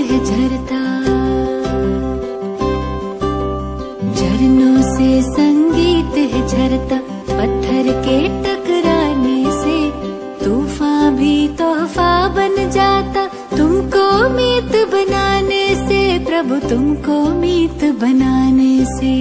है झरता, झरनों से संगीत है झरता। पत्थर के टकराने से तूफान भी तोहफा बन जाता। तुमको मीत बनाने से प्रभु, तुमको मीत बनाने से।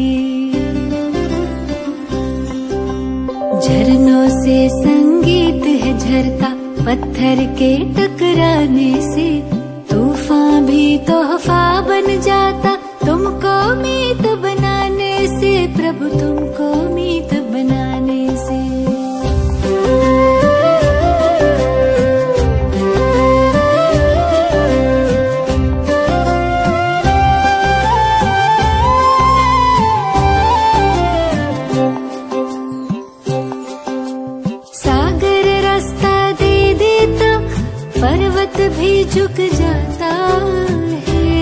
झरनों से संगीत है झरता, पत्थर के टकराने से तूफान भी तोहफा बन जाता। तुमको मीत बनाने से प्रभु, तुमको मीत बनाने से। सागर रास्ता दे देता, पर्वत भी झुक जाता है।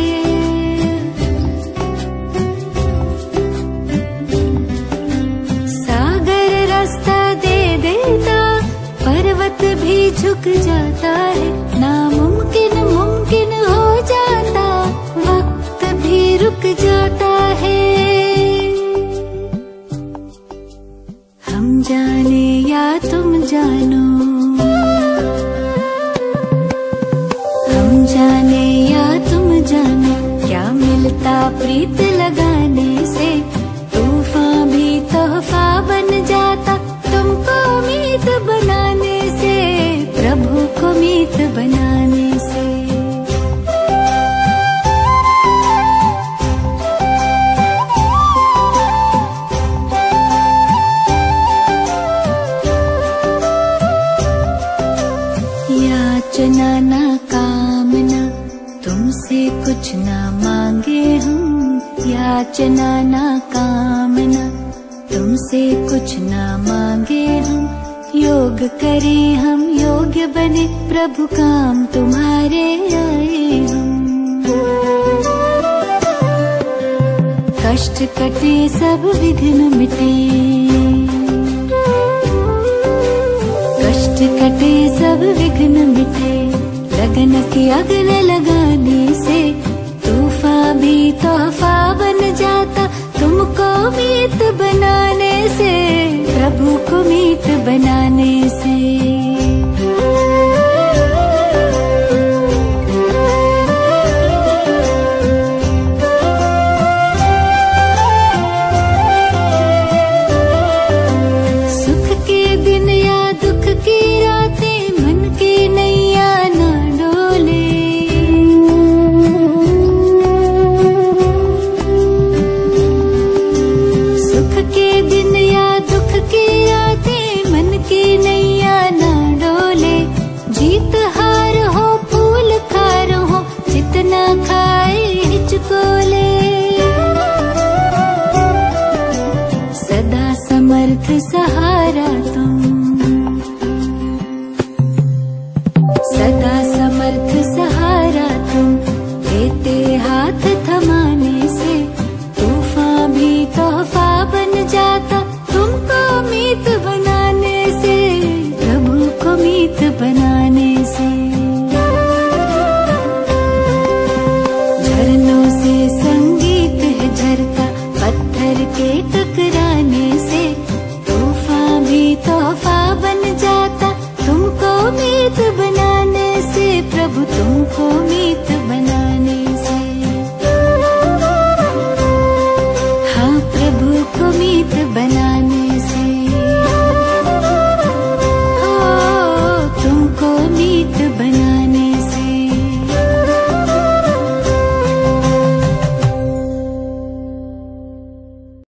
सागर रास्ता दे देता, पर्वत भी झुक जाता है। नामुमकिन मुमकिन हो जाता, वक्त भी रुक जाता है। हम जाने या तुम जानो, हम जाने या तुम जानो, क्या मिलता प्रीत लगाने से। तूफान भी तोहफा बन जाता, तुमको मीत बनाने से प्रभु को मीत बनाने से। याचना ना कामना, तुमसे कुछ ना मांगे हम। याचना ना कामना, तुमसे कुछ ना मांगे हम। योग करें हम, योग्य बने प्रभु, काम तुम्हारे आए हम। कष्ट कटे सब विघ्न मिटे, कष्ट कटे सब विघ्न मिटे। लगन की अग्न लगाने से तूफान भी तोहफा बन जाता। तुमको मीत बनाने से प्रभु को मीत बनाने से। सुख के दिन या दुख की रातें, मन की नैया ना डोले। सुख के दिन या दुख की रातें, मन की नैया ना डोले। जीत हार हो फूल खार हो, जितना खाए हिचकोले। सदा समर्थ सहारा तुम, सदा समर्थ सहारा तुम। देते हाथ थमाने से तूफान भी तोहफा बन जाता। तुमको मीत बनाने से प्रभु को मीत बनाने से। झरनों से संगीत है झरता, पत्थर के टकराने से तूफान भी तोहफा बन जाता। तुमको मीत बनाने से प्रभु, तुमको मीत